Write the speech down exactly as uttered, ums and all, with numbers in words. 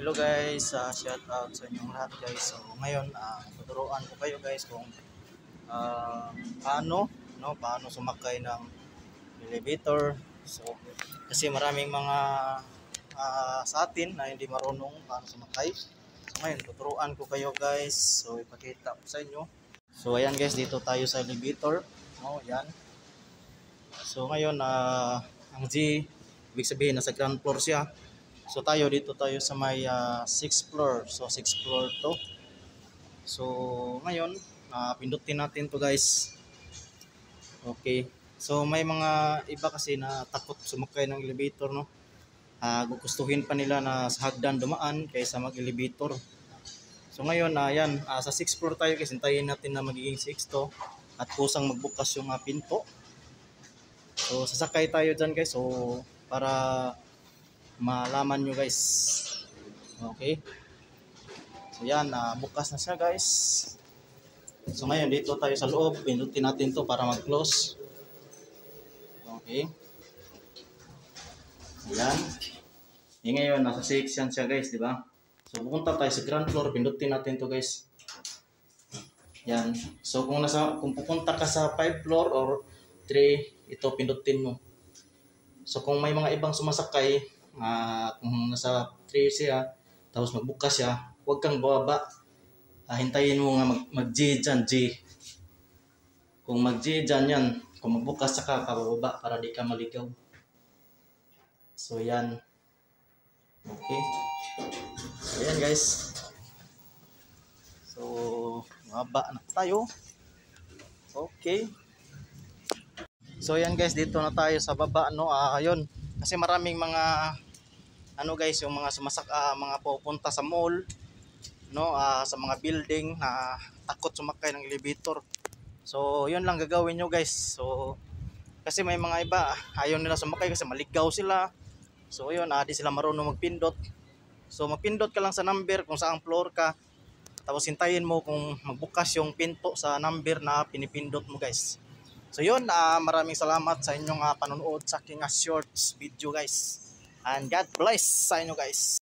Hello guys, uh, shout out sa inyong lahat guys. So ngayon, uh, tuturuan ko kayo guys kung uh, paano, no, paano sumakay ng elevator. So kasi maraming mga uh, sa atin na hindi marunong paano sumakay. So ngayon, tuturuan ko kayo guys. So ipakita ko sa inyo. So ayan guys, dito tayo sa elevator. No, ayan. So ngayon, uh, ang G, ibig sabihin nasa ground floor siya. So tayo dito tayo sa may uh, sixth floor. So sixth floor to. So ngayon, uh, pindutin natin to guys. Okay. So may mga iba kasi na takot sumakay ng elevator, no. Uh, gugustuhin pa nila na sa hagdan dumaan kaysa mag-elevator. So ngayon, uh, yan, uh, sa sixth floor tayo kasi hintayin natin na magiging sixth to at kusang magbukas yung uh, pinto. So sasakay tayo dyan guys. So para malaman nyo guys. Okay. So yan, uh, bukas na siya guys. So ngayon dito tayo sa loob. Pindutin natin to para mag-close. Okay. Ayan. E ngayon, nasa six yan siya guys, di ba? So pupunta tayo sa ground floor. Pindutin natin to guys. Yan. So kung nasa kung pupunta ka sa five floor or three, ito pindutin mo. So kung may mga ibang sumasakay, uh, kung nasa three siya, tapos magbukas siya, huwag kang bababa. Uh, hintayin mo nga mag, mag-G dyan, G. Kung mag-G dyan yan, kung magbukas saka kabababa para di ka maligaw. So yan. Okay. So yan guys. So, mababa na tayo. Okay. So yan guys, dito na tayo sa baba, no. Ah, ayun. Kasi maraming mga ano guys, yung mga sumasak uh, mga pupunta sa mall, no, uh, sa mga building na takot sumakay ng elevator. So, yun lang gagawin nyo guys. So, kasi may mga iba ayaw nila sumakay kasi maligaw sila. So, yun, uh, di sila marunong magpindot. So, magpindot ka lang sa number kung saang floor ka. Tapos hintayin mo kung magbukas yung pinto sa number na pinipindot mo guys. So yun, uh, maraming salamat sa inyong uh, panonood sa aking uh, shorts video guys. And God bless sa inyo guys.